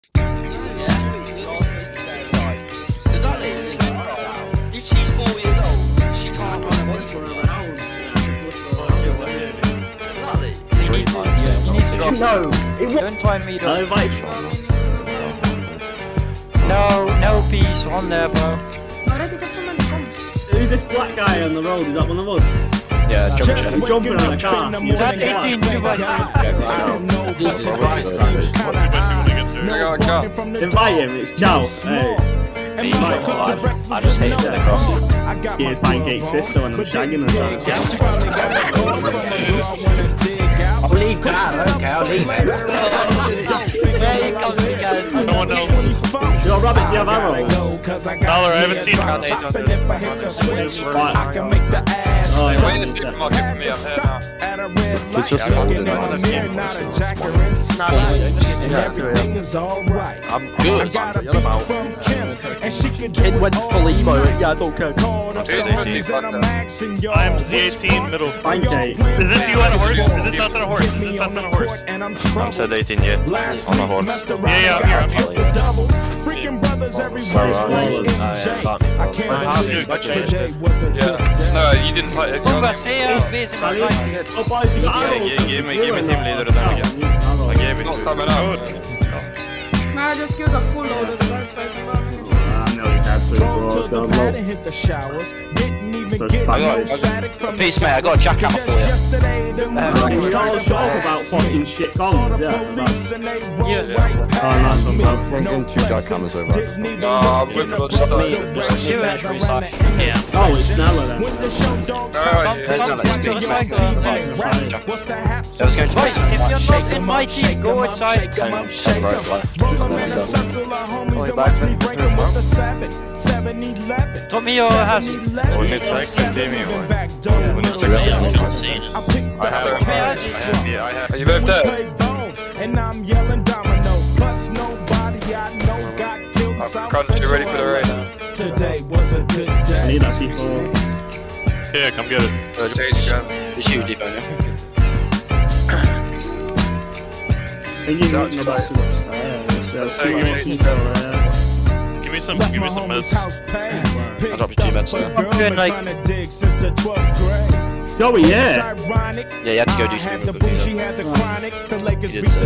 If she's 4 years old, she can't run away from you. No, Don't try and meet up. No. No peace on there, bro. Who's this black guy on the road? Is that one of us? Yeah, He's jumping on a car. He's at 18, you guys. Jesus Christ. Invite him, it's Chow. Hey. I just hate that. He is pancake sister when I'm shagging her. I'll leave that, I don't care, I'll leave it. There you go again. Someone else. Yo, Rabbit, do you have arrow? Dollar, I haven't seen her. Oh, Wait in the supermarket for me, I'm here now. It's just holding I'm good. You're about. It went full emo, yeah, I don't care. I'm Z18 middle. pancake. Is this you on a horse? Is this us on a horse? Is this us on a horse? I'm said 18 yet. On a horse. Yeah, I'm here. Freaking brothers No, you didn't fight it. Kom, se jag finns en like. Oh, boys, you got arrows. Give me team leader of them again. I gave it Not coming out. Nah, just give the full load of the right side. I'm nearly dead, so to the it's pad and hit the showers. Didn't even get no static from Peace, mate, I got a jackhammer for you. yesterday. we all shut up about fucking shit comms, Oh, nice. I'm thinking 2 jackhammers over. No, I'm with the Oh, it's Snella then. There's none of these big smack. I was going to Boys, if you're not in my team, go outside. Tommy or Hazzy? We need to exit team here. We need to I have. Are you both dead? And I'm yelling domino. Plus nobody I know got killed. Carlos, you ready for the raid now? Today was a good I day. need that C4. Yeah, come get it. It's you, D-Bone, yeah? I think you're not about to That's how you Give me some meds. I'll drop you 2 meds there. Good night. Joey, yeah. Yeah, you had to go do something real quick. You did say.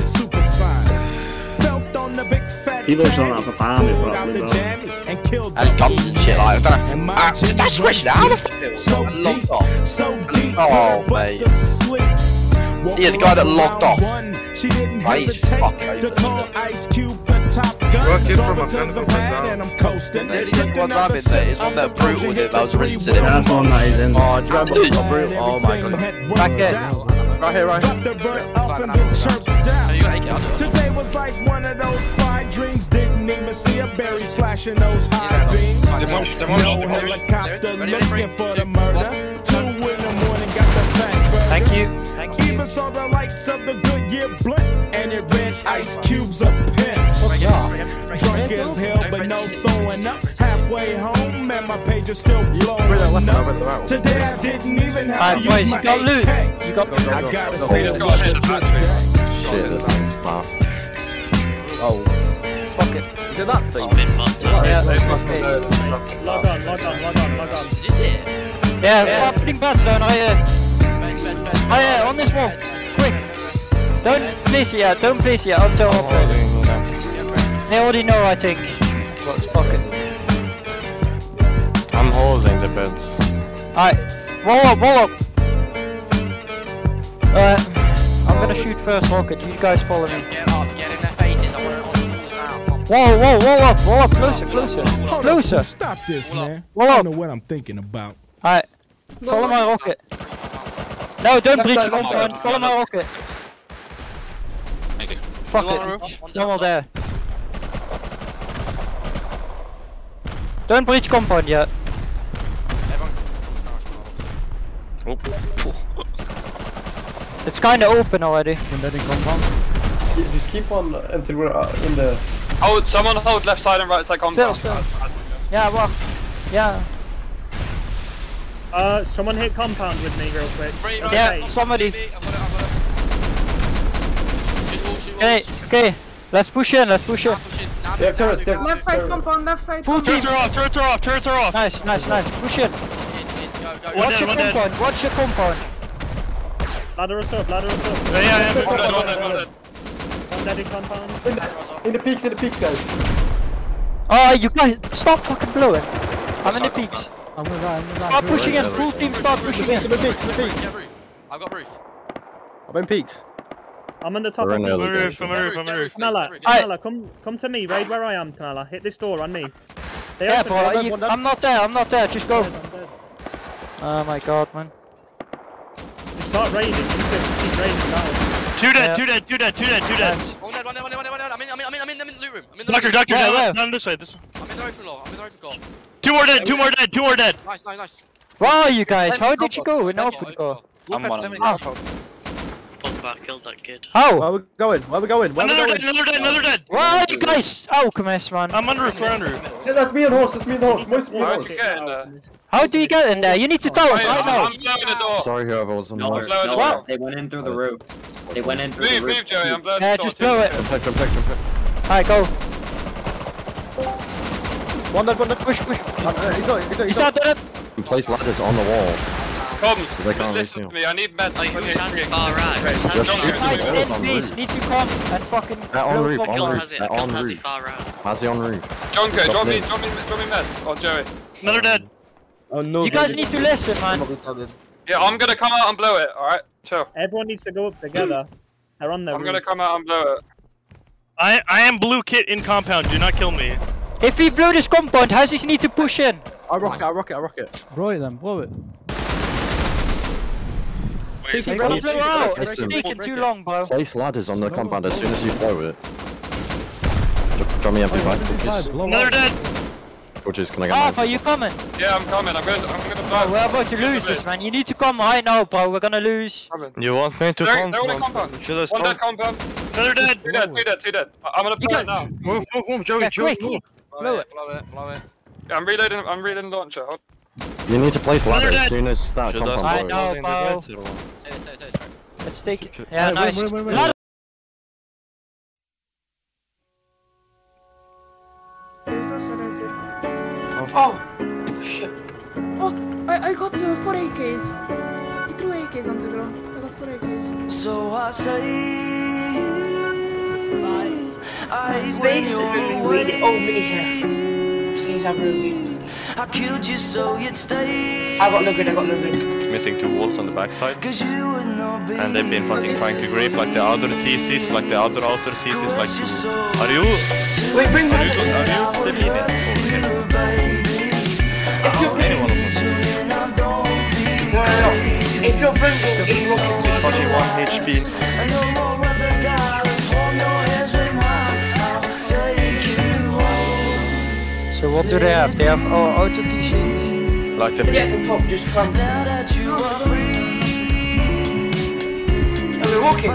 People don't have a farming properly, bro. And guns and shit like that. That's the question, how the fuck did it and logged off? Oh, mate. Yeah, the guy that logged off. Why he's fucking Working from a kind of a What I'm in there is one that brutal with him, I was rinsing him. Yeah, that's one that is in. Oh, do you remember what's brutal? Oh my god. Back in. Right here, right here. Today was like one of those 5 dreams. Didn't even see a berry flashing those high beams. No helicopter looking for the murder. 2 in the morning, got the fact. Thank you. Thank you. Even saw the lights of the Goodyear blimp, and it read Ice Cube's a pimp. Drunk as hell, but no throwing up. Halfway home, and my page is still blowing up. Today I didn't even have to use my AK. You got I gotta say it was a good day. Shit, this thing's flat. Oh. Fuck it. You did that thing? Log on. Is this it? Yeah, start putting bats down. On this wall. Quick. Don't place it yet. Don't place it yet until they already know, I think. Let's fuck it. I'm holding the beds. Alright. Roll up. I'm gonna shoot first rocket. You guys follow me. Get up, get in their faces. I want it on the walls now. Roll up. Closer. Hold up, stop this, man. Roll I up. don't know what I'm thinking about. Alright. Follow my rocket. No, don't breach the compound. Follow my rocket. Thank you. Fuck it. No more there. Don't breach compound yet. It's kinda open already. Just keep on until we're in the... Hold, someone hold left side and right side compound. Still. Yeah, well. Yeah. Someone hit compound with me real quick. Yeah, somebody. Okay. Let's push in, let's push in. Yeah, turrets, yeah. Left side compound, left side Full compound. team. Turrets are off, turrets are off. Nice, nice, nice. Push in. Watch your compound, watch your compound. Ladder us up, ladder us up. Yeah, One dead. One dead in compound. In the peaks, guys. Oh, you guys, stop fucking blowing. I'm in the peaks. I'm gonna die. Start pushing in, full team start pushing in. I've got roof. I'm in peaks. I'm on the top of We're in the early roof, I'm on roof, I'm on roof. Tanala, come to me, raid where I am, Tanala. Hit this door on me. They Yeah, opened it. bro, I'm not there, just go. I'm dead. Oh my god, man. Just start raiding, you keep raiding down. Two dead. One dead. I'm in the loot room. I'm in the Doctor, loot room. down this way. I'm in the open floor. Two more dead. Nice. Wow, you guys, how did you go in open door? I'm one. Killed that kid. How? Where are we going? Another dead. Why are you guys? Oh, come on, man. I'm on roof, we're on roof. Yeah, that's me and horse, Moist me and horse. How'd you get in there? How do you get in there? You need to tell us right now. I'm blowing the door. Sorry, whoever was on the I'm roof. blowing the What? door. They went in through the roof. They went in through the roof. Move, Joey. I'm blowing Yeah, the door. just blow it. Jump. Alright, go. One dead. Push. He's not dead. Place ladders on the wall. Comms, They can't listen reach to me. I need meds. Like, whose hands are far right? Whose hands Just are shoot far them. Guys, right? Walls in on peace, roof. need to come and fucking They're on blow roof, fucking on Guild roof. has it. They're Guild on has it roof. far right. Mazzy on roof. Jonko, Stop drop me it. meds. Or Joey. Another dead. Oh no. You guys need to listen, man. Yeah, I'm gonna come out and blow it. Alright, chill. Everyone needs to go up together. They're on their I'm roof. gonna come out and blow it. I am blue kit in compound, do not kill me. If we blow this compound, houses need to push in. I rock it. Blow it then, blow it. It's gonna blow out. It's Listen. taking too long, bro. Place ladders on the compound as soon as you blow it. Drop me empty back, bitches. Another dead. Bitches, can I get Half, my... are you coming? Yeah, I'm coming. I'm gonna blow Oh, we're about to lose this, man. You need to come right now, bro. We're gonna lose. You want me to They're all in compound. Should I One dead compound. Another dead. Two dead. I'm gonna blow it now. Move, Joey, Yeah, quick. Blow it. Yeah, I'm reloading launcher. You need to place ladder Another as soon as that dead. compound I blows. know, bro. Let's take it. Yeah, nice. Wait. Ladder. Oh, shit. Oh, I got 4 AKs. He threw AKs on the ground. I got 4 AKs. So I say, Basically, really over here. Please have room. I killed you so you'd stay. I got no good. Missing 2 walls on the backside. Cause you would not be. And they've been fucking trying to grief like the other TCs, like the other outer TCs, like to... Are you... Wait, bring Are you Steven? If you're bringing a rocket to Fucking 1 HP. So what do they have? They have auto TCs. Like the... at the top, just come. And we're walking.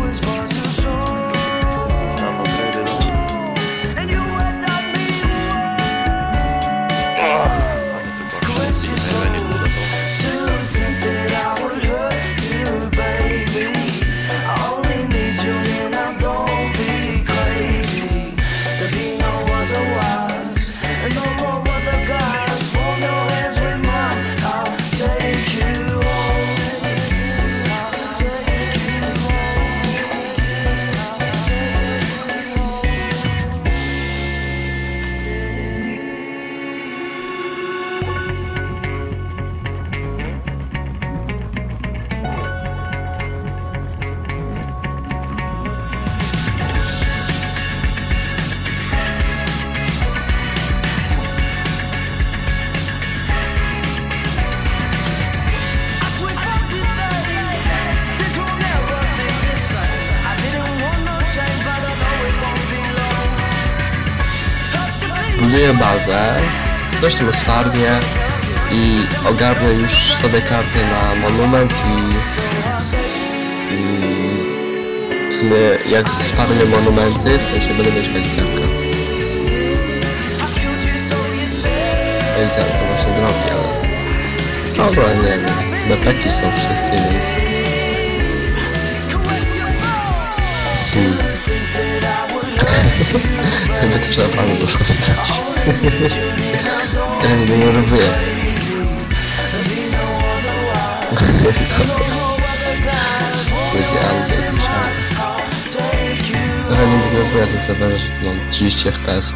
Buduję bazę, coś tam jest fajnie i ogarnę już sobie karty na monument i w sumie jak sfarmię monumenty, w sensie będę mieć kartkę. I tak to właśnie drogi, ale dobra, nie wiem, bepeki są wszystkie, więc... Chyba trzeba panu dosłownie. Ja nie denerwuję. Wiedziałem, że jakiś trochę nie denerwuję, to sobie, że mam 30 FPS.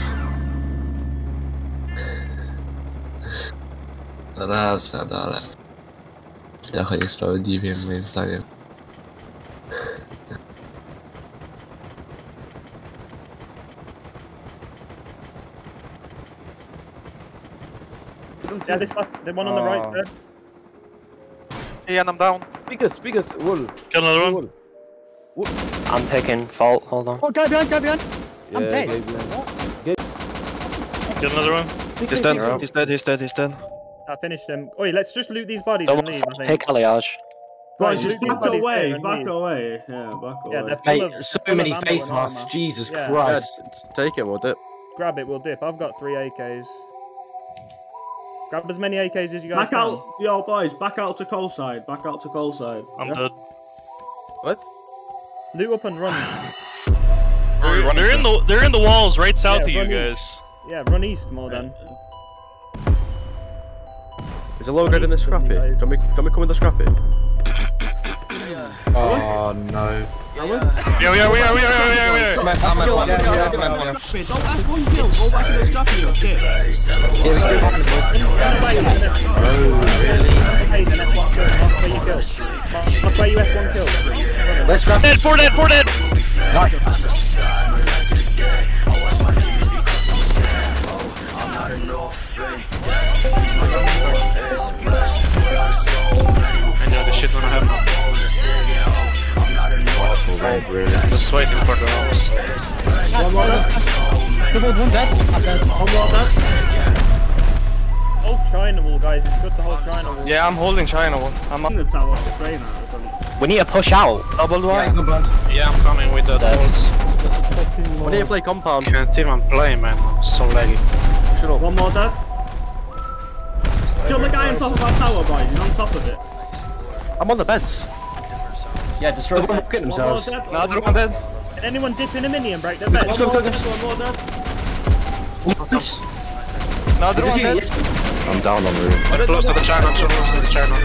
Racja, no ale... Trochę niesprawiedliwie, moim zdaniem. Yeah, this last, the one on the right there. Yeah, I'm down. Speakers, wool. Kill another one. I'm picking fault, hold on. Oh, go behind, go behind. I'm dead. Kill another one. He's dead. He's dead. I finished him. Oi, let's just loot these bodies and leave, I think. Pick Aliage. Guys, just back away, back away. Yeah, back away. Yeah, they're full Mate, of, so full many of ammo face and masks, armor. Jesus Yeah. Christ. Yeah, take it, we'll dip. Grab it, we'll dip. I've got 3 AKs. Grab as many AKs as you guys Back can. out, yo boys, back out to coal side, back out to coal side. I'm dead. What? Loot up and run. They're in the walls right south of you run guys. East. Yeah, run east more then. Is a low grade in the scrappy? Can we come with the scrappy? Oh no. Yeah, we are. Don't have one kill, go back to the scrappy, okay? I'll play you F1 kill. Let's grab dead, 4 dead. I know this shit gonna happen. Just waiting for the house. One more dead. One dead. One more dead. Hold China wall, guys. It's good to hold China wall. Yeah, I'm holding China one. I'm up. In the tower, the train out. We need to push out. Double one. Yeah, I'm coming with the tools. When do you play compound? Can't even play, man. I'm so laggy. Shut up. One more dead. Kill the guy on top of our tower, boys. He's on top of it. I'm on the beds. Yeah, destroy them. Get themselves. Another one dead. Can anyone dip in a mini and break their bed? Let's go. One more dead. Another one dead. I'm down on the roof. Close to the channel. Close to the channel.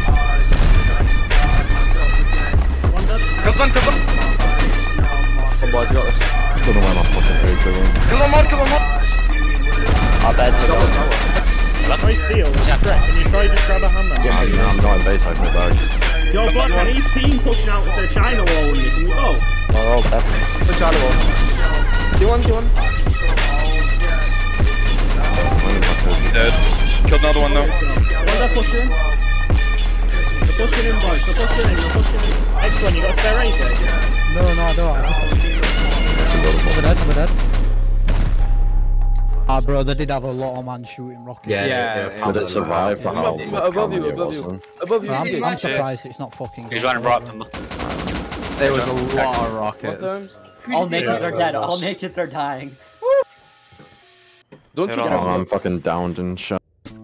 One dead. Kill one. Come on, you got this. Don't know where my fucking food's going. Kill one more. Our beds are down. Try steal. Can you try just grab a hammer? I'm not in base, I can bag. Yo, Black, I need team pushing out to the China wall with me. Can we go? We're all dead. The China wall. Do one. Dead. Killed another one now. One they're pushing. They're pushing in, boys. They're pushing in. Excellent, you got a spare AK? No, I don't. I'm dead. Ah, bro, they did have a lot of man shooting rockets. Yeah. Did it survive for how Above you. I'm surprised it's not fucking. He's running right from There was a lot of rockets. All nakeds are dead. All nakeds are dying. Don't you? I'm fucking downed and shit.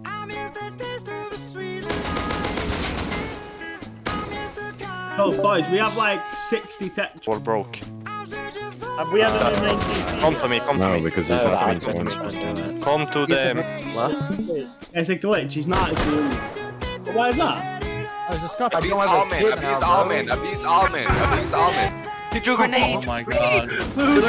Oh, boys, we have like 60 tech. Wall broke. Have we ever been main PC? Come to me. No, because he's not doing it. Come to them. It's a glitch, he's not doing it. But why is that? There's a scrap. Abuse almond. Did you grenade? Oh my god. Kill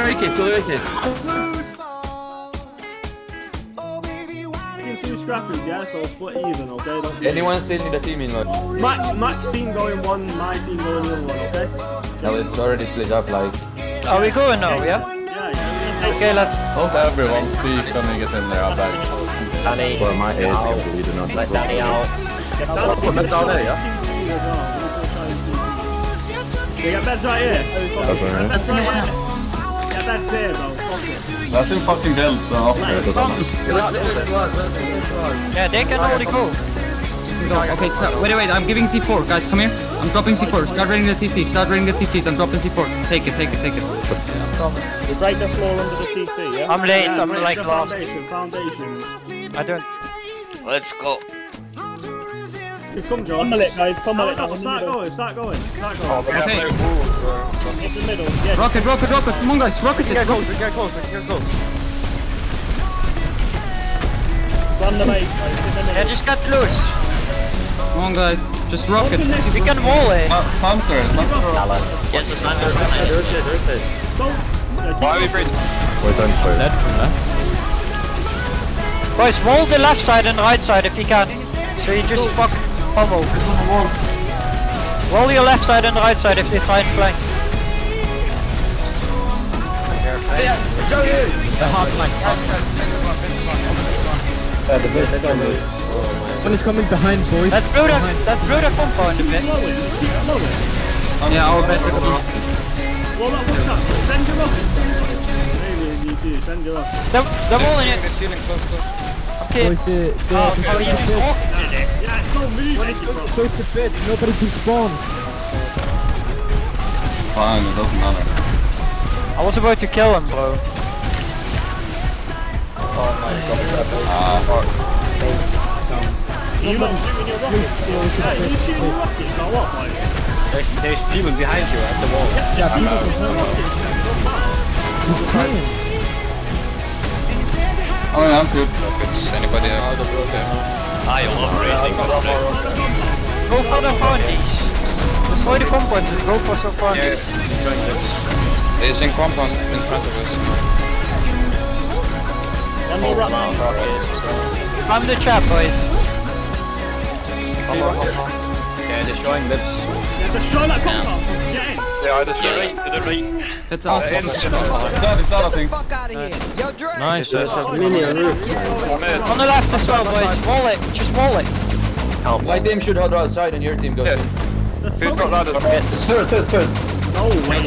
two scrappers, yeah, so split even, okay? That's Anyone still need a team in one? Max team going one, my team going the other one, okay? No, it's already split up like... Are we going now, yeah? Yeah. Okay, let's... Hope everyone speaks when we get in there, I'm back. Danny, Well, my ears are bleeding on let Danny out. Put them down there, yeah? You got beds right here. That's alright. Beds right here. Get beds here, though. That's in fucking build, so... Yeah, they can already go. Okay, stop. Wait, I'm giving C4, guys, come here. I'm dropping C4, start reading the TCs, I'm dropping C4. Take it. You break the floor under the TC, yeah? I'm late, I'm like lost. Foundation. I don't... Let's go. It's come, Pummel it, guys. Pummel it. Start going. Start going. Okay. In the middle. Yeah. Rocket. Come on, guys. Rocket it. Get close. Run the base, guys. In the middle. Yeah, just get close. Come on, guys. Just rocket. We can wall it. Hunter. Yes, it's under. Why are we breaching? We're done for it. Boys, wall the left side and right side if you can. So you just fucking pummel. Wall your left side and right side if they try and flank. The hard flank. One is coming behind, boys. Let's blow the compound a bit. Yeah, I'll bet it. Well, that was that. Send your rocket. Send your rocket. They're rolling it. Okay. Boys, you just rocketed it. Yeah, it's not moving. so to bed, nobody can spawn. Fine, it doesn't matter. I was about to kill him, bro. Oh my god. You're not shooting your rockets. Yeah, you shooting your rockets or what, mate? There's people behind you at the wall. Yeah, people behind rockets. Oh yeah, I'm good. Anybody out of rocket? I love raising. Go for the foundies. Destroy the compound, just go for some foundies. There's a compound in front of us. One more rocket. I'm the trap, boys. Okay, destroying this. Yeah, destroy that compound. Get in. Yeah, I just right to the right. That's awesome. It's done, I think. Nice. On the left as well, boys. Wall it. Just wall it. My team should hold outside and your team goes in. Who's got ladders? Third. No way.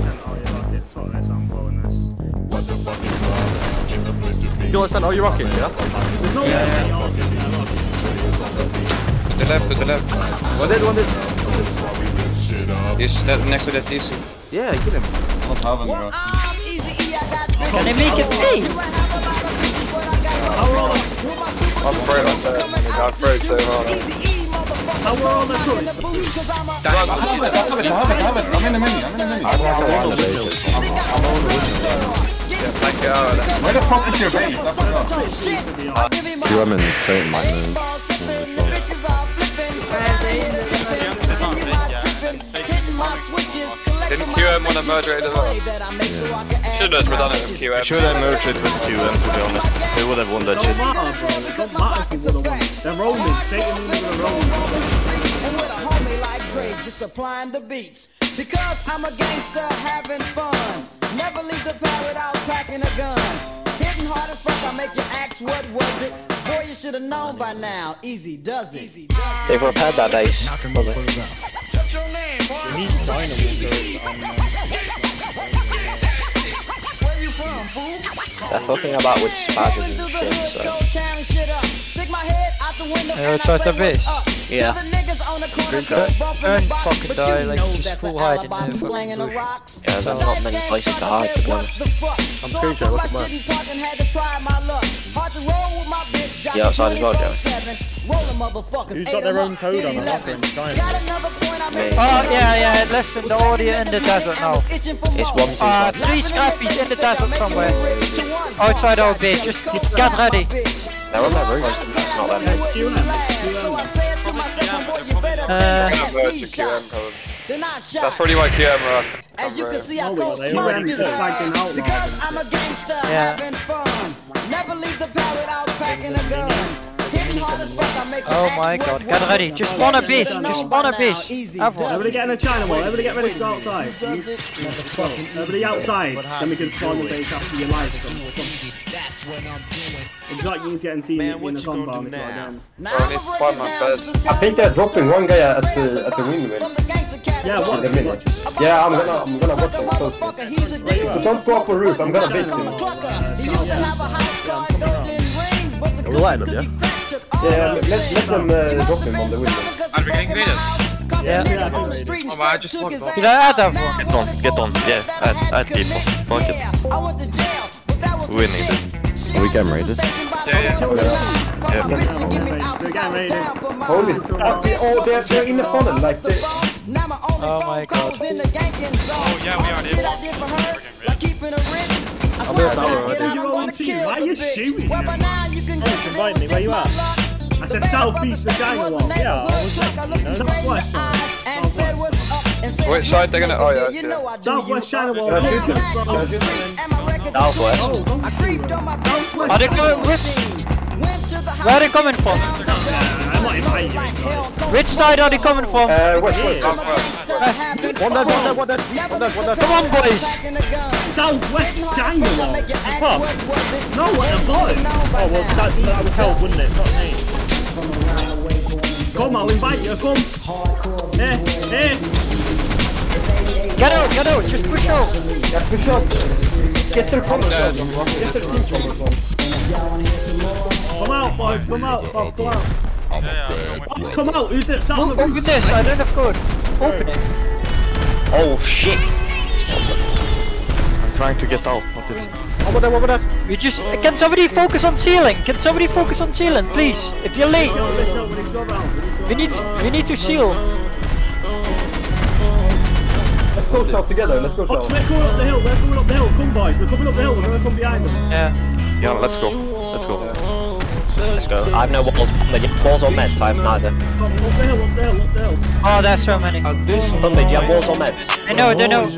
You understand? Are you rocking? Yeah. To the left. One dead. He's next to that TC. Yeah, get him. Not having bro. Can they make it see? I'm afraid of that. I'm afraid so hard. How we're on the short. I have it. I'm in a mini. I'm on the base. Where the fuck is your base? QM and Saint might move. Didn't QM want to merge it as well? Should have done it with QM. Should have merged it with QM, to be honest. They would have won that shit. They're rolling. Satan is rolling. Just supplying the beats. Because I'm a gangster having fun. Never leave the pad without packing a gun. Hitting hard as fuck, I make you ask what was it. Boy, you should have known by now. Easy does it. They've repaired that base. They're fucking about with spazzes and shit, so... It's at the base. Yeah. Don't fucking die, like, just full hide in there. Yeah, there's not many places to hide, to be honest. I'm pretty sure. Look at mine. Yeah, outside as well, Joey. Who's got their own code on the locker in China? Oh, yeah, listen, they're already in the desert now. It's 1, 2, 5. 3 scrappies in the desert somewhere. Outside our base, just get ready. They're on their roof. That's not them. That's probably why QM are asking. As you can see, I go smart because I'm a gangster having fun. Never leave the pad without packing a gun. Oh my god, get ready. Just spawn a base. Just spawn a base. Everybody get in a China wall. Everybody get ready to go outside. Everybody outside. Then we can spawn the base after your life. Exactly, you need to get in team in the compound. I think they're dropping one guy at the windmill. Yeah, what? Yeah, I'm gonna watch them closely. But don't go up on roof. I'm gonna bait him. We'll line them, yeah? Yeah, let them drop him on the windmill. Are we getting graded? Yeah. Oh, I just fucked off. Did I add that one? Get on. Yeah, add people. Fuck it. We're winning this. Are we getting raided? Yeah. Holy oh, they're in the funnel, like they... Oh my god. Oh yeah, we are there. Why are you shooting? Invite me, where you at? I said southeast China wall. Yeah, I was like, southwest. Which side they're gonna? Oh yeah. Southwest China wall. Southwest. Are they coming? Where are they coming from? I'm not inviting you. Which side are they coming from? West. One dead. Come on, boys! Southwest China wall. Fuck. No, what the fuck? Oh, well, that would help, wouldn't it? Not me. Come, I'll invite you, come. Hey. Get out, just push out. Yeah, push out. Get their front. Come out, boys, come out. Come out, who's it? Open this, I don't have code. Open it. Oh shit! I'm trying to get out. Over there. We just... Can somebody focus on ceiling? Please? If you're late. We need to seal. Let's go south together, let's go south. We're going up the hill, come boys, we're coming up the hill, we're gonna come behind them. Yeah, let's go. Let's go. I have no walls. Walls or meds? I have neither. Up the hill. Oh, there's so many. Thunder, do you have walls or meds? I know.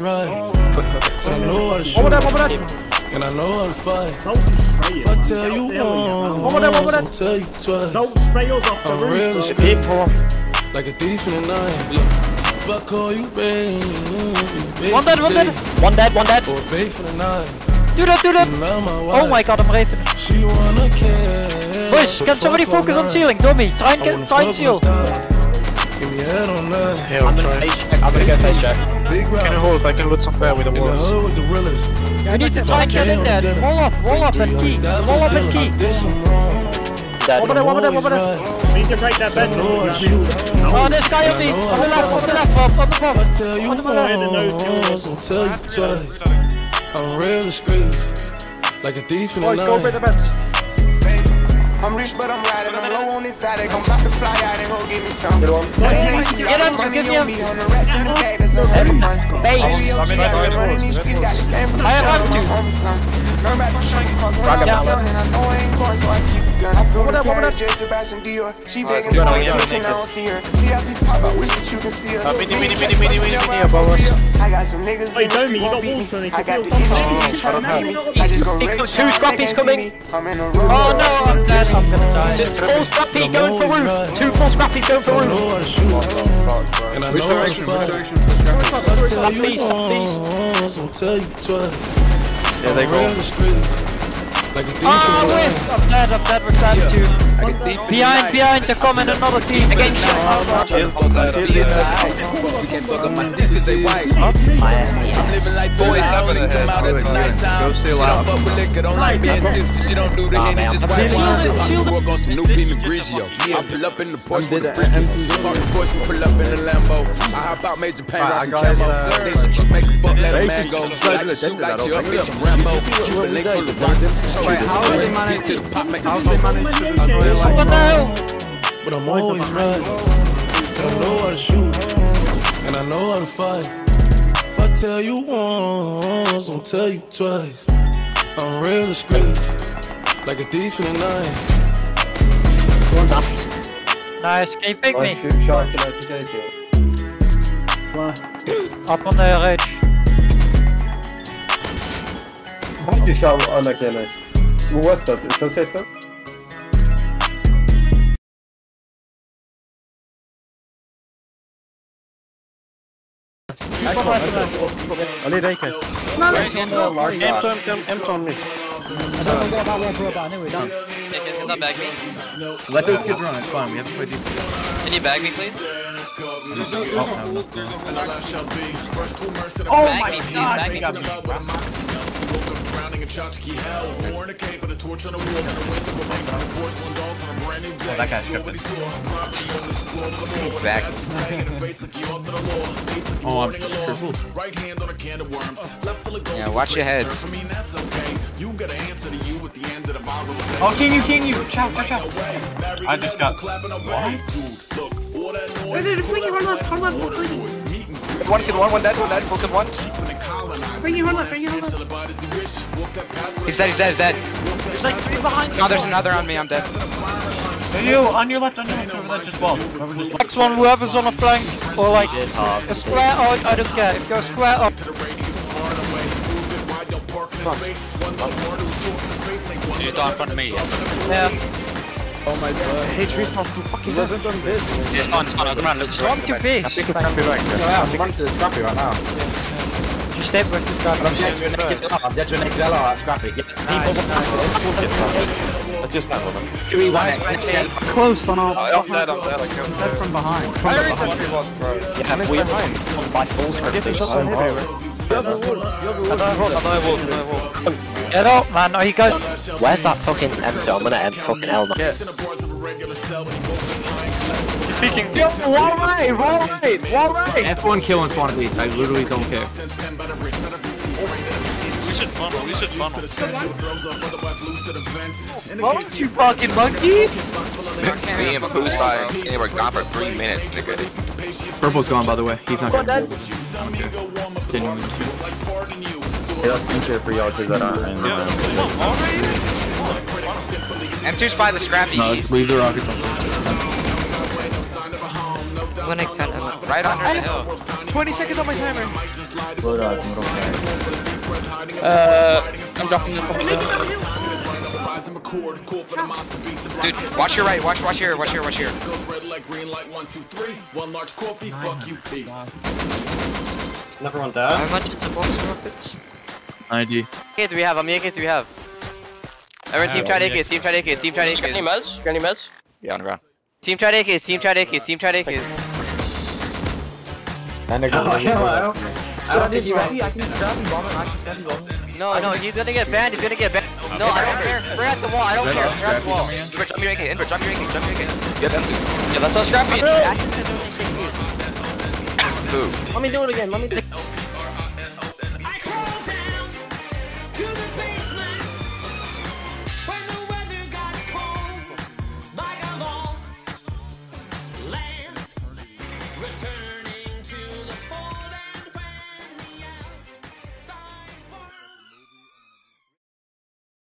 Over there. And I know how to fight. Don't spray it. I tell you once, Over there. I'll tell you twice. Don't spray us off the I'm roof. real straight, like a thief in the night. If I call you babe, One dead. Or babe for the night. Do that. Oh my god, I'm raping. She wanna care. Boys, can somebody focus on ceiling? Tommy, try and seal. Give me head on that. I'm gonna go face check. Big rock. I can loot some bear with the In the walls. hood with the realest. We need to try and get in there. Wall up and key. Over there. We need to break that bed. Oh, there's guy on me. On the left, on the top. I tell you once, I'll tell you twice. I'm real discreet, like a thief in the night. Go break the bed. I'm rich, but I'm riding. I'm low on this side. I'm about to fly out and go get me some. Get on to give you. Base. I have to. I flew the carriage just to buy some Dior. She begging for attention, I don't see her. See how people pop, I wish that you can see us. Mini I above us. got some niggas in the street won't beat me. I got the energy trying to beat me. I just go rage. Two scrappies coming. I'm in a room. Oh no, I'm dead. I'm gonna die. Full scrappy going for roof. Two full scrappies going for roof. And I know how to fight. Southeast. I'll tell you twice. Yeah, they go. Like a thief Oh, wait! I'm dead with that too. Behind, they're coming, another team. Again, shot. You can't fuck up my sisters, they white. I'm living like boys, I really come out at the night time. She don't fuck with liquor, don't like being tipsy. She don't do the Henny, just white wine. Work on some new Pinot Grigio. I pull up in the Porsche with a freaky. Park the Porsche, pull up in the Lambo. I hop out, major pain, rockin' camo. Then she keep making fuck, let a man go. Like the shoot, like you up, bitch, you Rambo. Cuban link full of rocks. How they manage to pop, make but I'm always right. So I know how to shoot, and I know how to fight. If I tell you once, I'll tell you twice. I'm real discreet, like a thief in the night. Nice, can you pick me? Shark, can I take it? Up on the ridge. Behind you, Shao. Oh, okay, nice. What's that? Is that safe though? I need AK. No. Empty on me. I don't know about one for about anyway, done. Can that bag me? Let those kids run, it's fine, we have to play decent. Can you bag me, please? Oh my god! Bag me. Oh, that guy's scripted. Exactly. Oh, I'm just triple. Yeah, watch your heads. Oh, can you? Chow. I just got. What? Frankie, run left, Frankie. One kill, one dead, full kill one. Frankie, run left. He's dead. There's like 3 behind. No, there's another on me, I'm dead. You, on your left, over there, just wall. Next one, whoever's on a flank, or like a square out, I don't care. If you go square up. You just die in front of me. Yeah. Oh my god. Hey, respawn's too fucking big. It's fine, I'll come around. Look, Storm too big. I think it's Scrappy right. I'm running to the Scrappy right now. Just stay with this guy. I'm dead to a naked LR at Scrappy. I just had one. 3-1 close on our. I'm dead, I killed him. Dead from behind. Yeah, we're behind. By full Scrappy. Get out, man. Are you guys? Where's that fucking M2? I'm gonna end fucking L now. He's speaking. Yo, wall right. F1 kill in front of these. I literally don't care. We should funnel. Fuck you fucking monkeys! Me and Pooh's dying. They were gone for 3 minutes, nigga. Purple's gone, by the way. He's not gonna dead. Genuinely. Yeah, that's future for y'all too that aren't in M2's by the Scrappy. No, leave the rockets on. When I cut him. Right under the hill. 20 seconds on my timer. I'm dropping the Dude, watch your right, watch here. Never one down. How much it's a box of rockets? 90. AK do we have? How many AK do we have? Everyone team tried AKs. Got any meds? Yeah, on the ground. Team tried AKs. And they're going I don't think you're ready. I can grab you, bomb it. I can grab you, bomb it. No, he's gonna get banned. No, I don't care. We're at the wall. I don't care. We're at the wall. Inver, drop your AK. Yeah, that's all Scrappy. Let me do it again.